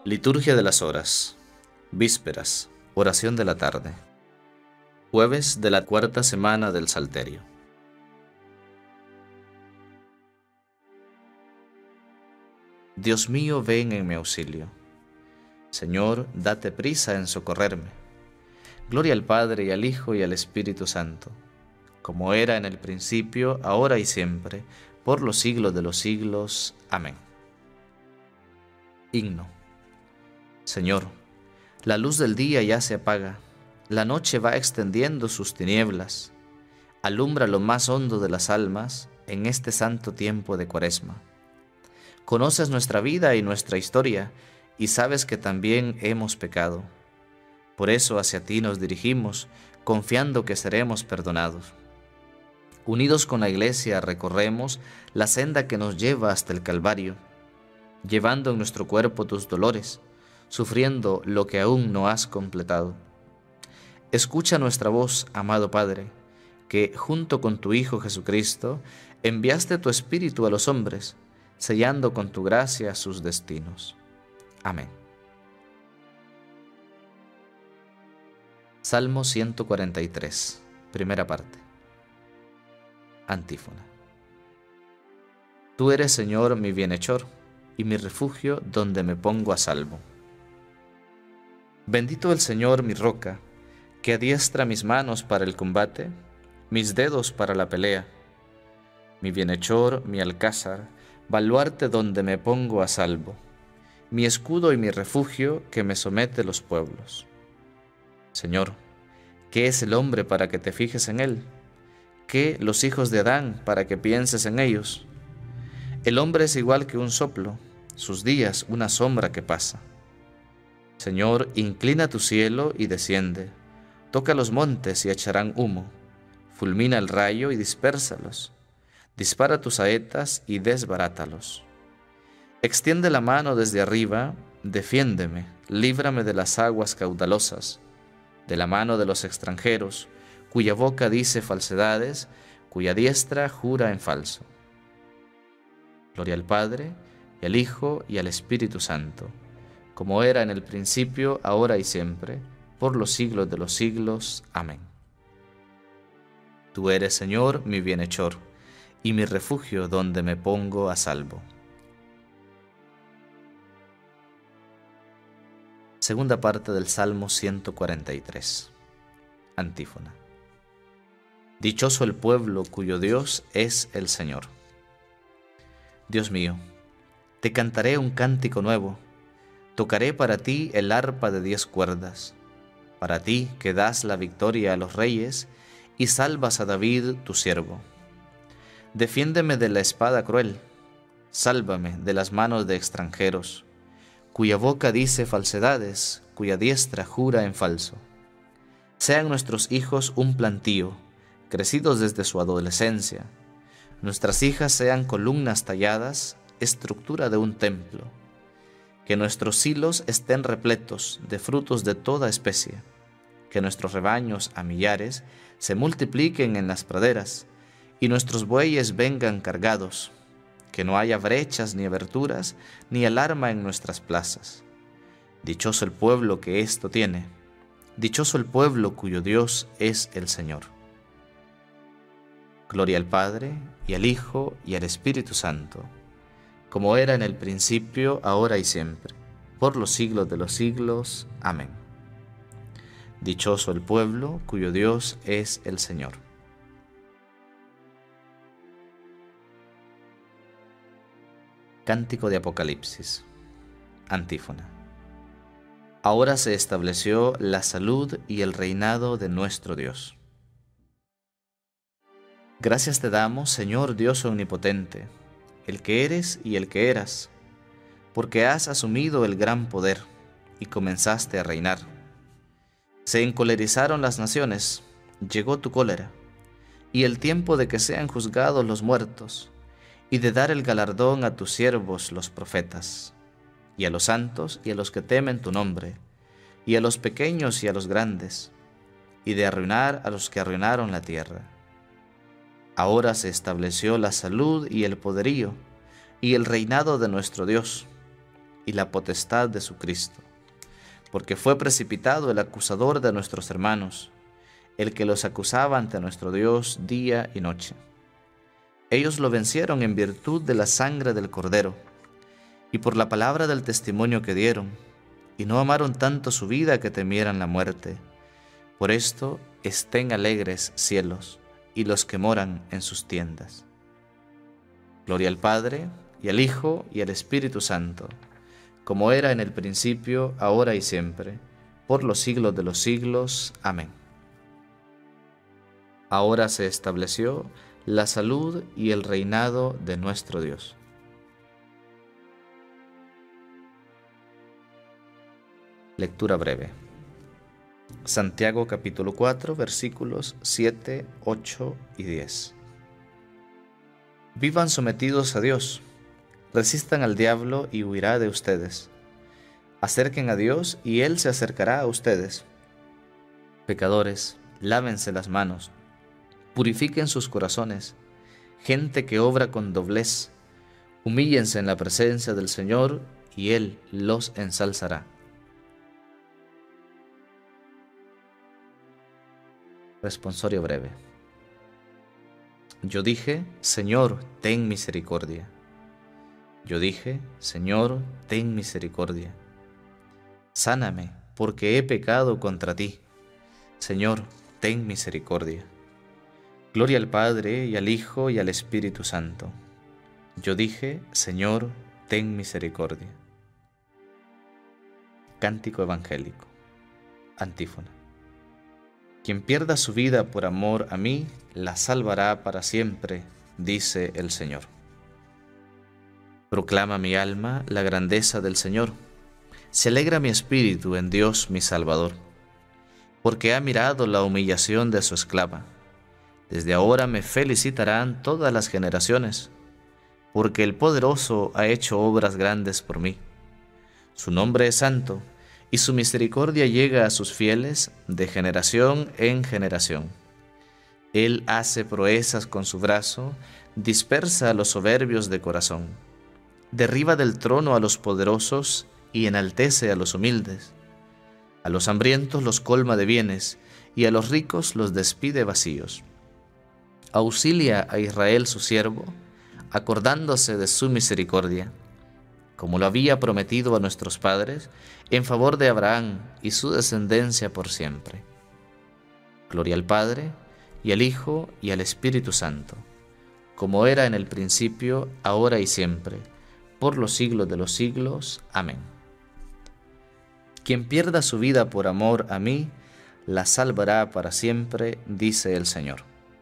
Liturgia de las horas. Vísperas. Oración de la tarde. Jueves de la cuarta semana del Salterio. Dios mío, ven en mi auxilio. Señor, date prisa en socorrerme. Gloria al Padre, y al Hijo, y al Espíritu Santo, como era en el principio, ahora y siempre, por los siglos de los siglos. Amén. Himno. Señor, la luz del día ya se apaga, la noche va extendiendo sus tinieblas. Alumbra lo más hondo de las almas en este santo tiempo de Cuaresma. Conoces nuestra vida y nuestra historia, y sabes que también hemos pecado. Por eso hacia ti nos dirigimos, confiando que seremos perdonados. Unidos con la Iglesia recorremos la senda que nos lleva hasta el Calvario, llevando en nuestro cuerpo tus dolores, sufriendo lo que aún no has completado. Escucha nuestra voz, amado Padre, que junto con tu Hijo Jesucristo enviaste tu Espíritu a los hombres, sellando con tu gracia sus destinos. Amén. Salmo 143, primera parte. Antífona. Tú eres, Señor, mi bienhechor, y mi refugio donde me pongo a salvo. Bendito el Señor, mi roca, que adiestra mis manos para el combate, mis dedos para la pelea. Mi bienhechor, mi alcázar, baluarte donde me pongo a salvo, mi escudo y mi refugio que me somete los pueblos. Señor, ¿qué es el hombre para que te fijes en él? ¿Qué los hijos de Adán para que pienses en ellos? El hombre es igual que un soplo, sus días una sombra que pasa. Señor, inclina tu cielo y desciende, toca los montes y echarán humo, fulmina el rayo y dispérsalos, dispara tus saetas y desbarátalos. Extiende la mano desde arriba, defiéndeme, líbrame de las aguas caudalosas, de la mano de los extranjeros, cuya boca dice falsedades, cuya diestra jura en falso. Gloria al Padre, y al Hijo, y al Espíritu Santo, como era en el principio, ahora y siempre, por los siglos de los siglos. Amén. Tú eres, Señor, mi bienhechor, y mi refugio donde me pongo a salvo. Segunda parte del Salmo 143. Antífona. Dichoso el pueblo cuyo Dios es el Señor. Dios mío, te cantaré un cántico nuevo, tocaré para ti el arpa de 10 cuerdas, para ti que das la victoria a los reyes y salvas a David tu siervo. Defiéndeme de la espada cruel, sálvame de las manos de extranjeros, cuya boca dice falsedades, cuya diestra jura en falso. Sean nuestros hijos un plantío, crecidos desde su adolescencia. Nuestras hijas sean columnas talladas, estructura de un templo. Que nuestros silos estén repletos de frutos de toda especie. Que nuestros rebaños a millares se multipliquen en las praderas, y nuestros bueyes vengan cargados. Que no haya brechas ni aberturas, ni alarma en nuestras plazas. Dichoso el pueblo que esto tiene, dichoso el pueblo cuyo Dios es el Señor. Gloria al Padre, y al Hijo, y al Espíritu Santo, como era en el principio, ahora y siempre, por los siglos de los siglos. Amén. Dichoso el pueblo cuyo Dios es el Señor. Cántico de Apocalipsis. Antífona. Ahora se estableció la salud y el reinado de nuestro Dios. Gracias te damos, Señor Dios omnipotente, el que eres y el que eras, porque has asumido el gran poder y comenzaste a reinar. Se encolerizaron las naciones, llegó tu cólera, y el tiempo de que sean juzgados los muertos, y de dar el galardón a tus siervos los profetas, y a los santos y a los que temen tu nombre, y a los pequeños y a los grandes, y de arruinar a los que arruinaron la tierra. Ahora se estableció la salud y el poderío, y el reinado de nuestro Dios, y la potestad de su Cristo, porque fue precipitado el acusador de nuestros hermanos, el que los acusaba ante nuestro Dios día y noche. Ellos lo vencieron en virtud de la sangre del Cordero y por la palabra del testimonio que dieron, y no amaron tanto su vida que temieran la muerte. Por esto estén alegres cielos y los que moran en sus tiendas. Gloria al Padre, y al Hijo, y al Espíritu Santo, como era en el principio, ahora y siempre, por los siglos de los siglos. Amén. Ahora se estableció la salud y el reinado de nuestro Dios. Lectura breve. Santiago capítulo 4, versículos 7, 8 y 10. Vivan sometidos a Dios, resistan al diablo y huirá de ustedes. Acerquen a Dios y Él se acercará a ustedes. Pecadores, lávense las manos, purifiquen sus corazones. Gente que obra con doblez, humíllense en la presencia del Señor y Él los ensalzará. Responsorio breve. Yo dije, Señor, ten misericordia. Yo dije, Señor, ten misericordia. Sáname, porque he pecado contra ti. Señor, ten misericordia. Gloria al Padre, y al Hijo, y al Espíritu Santo. Yo dije, Señor, ten misericordia. Cántico evangélico. Antífona. Quien pierda su vida por amor a mí, la salvará para siempre, dice el Señor. Proclama mi alma la grandeza del Señor. Se alegra mi espíritu en Dios mi Salvador, porque ha mirado la humillación de su esclava. Desde ahora me felicitarán todas las generaciones, porque el Poderoso ha hecho obras grandes por mí. Su nombre es santo, y su misericordia llega a sus fieles de generación en generación. Él hace proezas con su brazo, dispersa a los soberbios de corazón, derriba del trono a los poderosos y enaltece a los humildes. A los hambrientos los colma de bienes, y a los ricos los despide vacíos. Auxilia a Israel su siervo, acordándose de su misericordia, como lo había prometido a nuestros padres, en favor de Abraham y su descendencia por siempre. Gloria al Padre, y al Hijo, y al Espíritu Santo, como era en el principio, ahora y siempre, por los siglos de los siglos. Amén. Quien pierda su vida por amor a mí, la salvará para siempre, dice el Señor.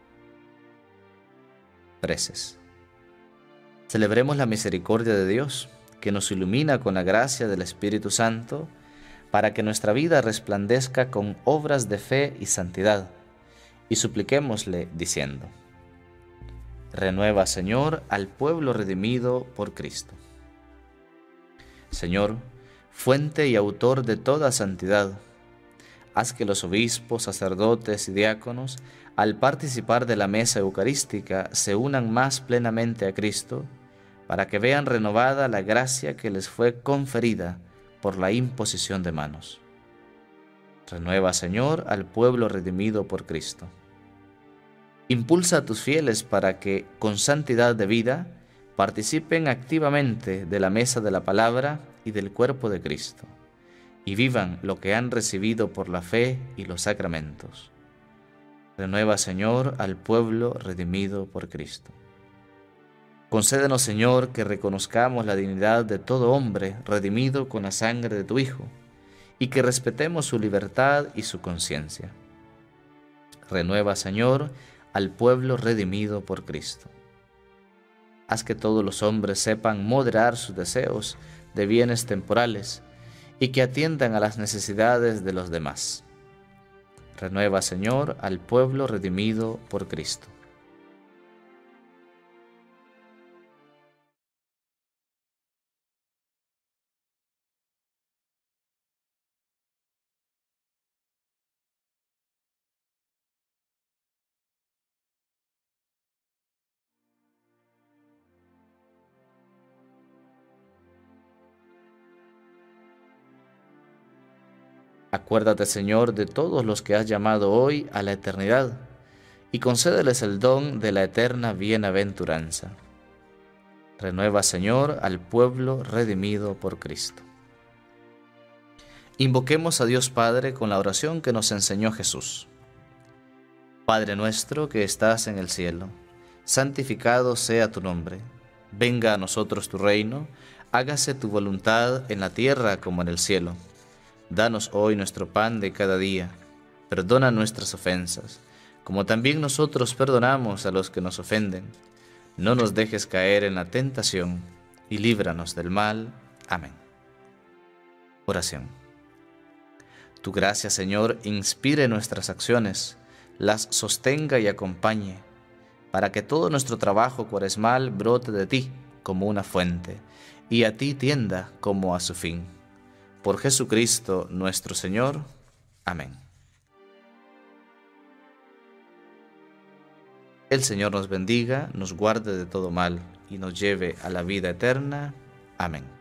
Preces. Celebremos la misericordia de Dios, que nos ilumina con la gracia del Espíritu Santo, para que nuestra vida resplandezca con obras de fe y santidad, y supliquémosle diciendo: Renueva, Señor, al pueblo redimido por Cristo. Señor, fuente y autor de toda santidad, haz que los obispos, sacerdotes y diáconos, al participar de la mesa eucarística, se unan más plenamente a Cristo, para que vean renovada la gracia que les fue conferida por la imposición de manos. Renueva, Señor, al pueblo redimido por Cristo. Impulsa a tus fieles para que, con santidad de vida, participen activamente de la mesa de la palabra y del cuerpo de Cristo, y vivan lo que han recibido por la fe y los sacramentos. Renueva, Señor, al pueblo redimido por Cristo. Concédenos, Señor, que reconozcamos la dignidad de todo hombre redimido con la sangre de tu Hijo, y que respetemos su libertad y su conciencia. Renueva, Señor, al pueblo redimido por Cristo. Haz que todos los hombres sepan moderar sus deseos de bienes temporales y que atiendan a las necesidades de los demás. Renueva, Señor, al pueblo redimido por Cristo. Acuérdate, Señor, de todos los que has llamado hoy a la eternidad, y concédeles el don de la eterna bienaventuranza. Renueva, Señor, al pueblo redimido por Cristo. Invoquemos a Dios Padre con la oración que nos enseñó Jesús. Padre nuestro que estás en el cielo, santificado sea tu nombre. Venga a nosotros tu reino, hágase tu voluntad en la tierra como en el cielo. Danos hoy nuestro pan de cada día. Perdona nuestras ofensas, como también nosotros perdonamos a los que nos ofenden. No nos dejes caer en la tentación, y líbranos del mal. Amén. Oración. Tu gracia, Señor, inspire nuestras acciones, las sostenga y acompañe, para que todo nuestro trabajo cuaresmal brote de ti como una fuente, y a ti tienda como a su fin. Por Jesucristo nuestro Señor. Amén. El Señor nos bendiga, nos guarde de todo mal y nos lleve a la vida eterna. Amén.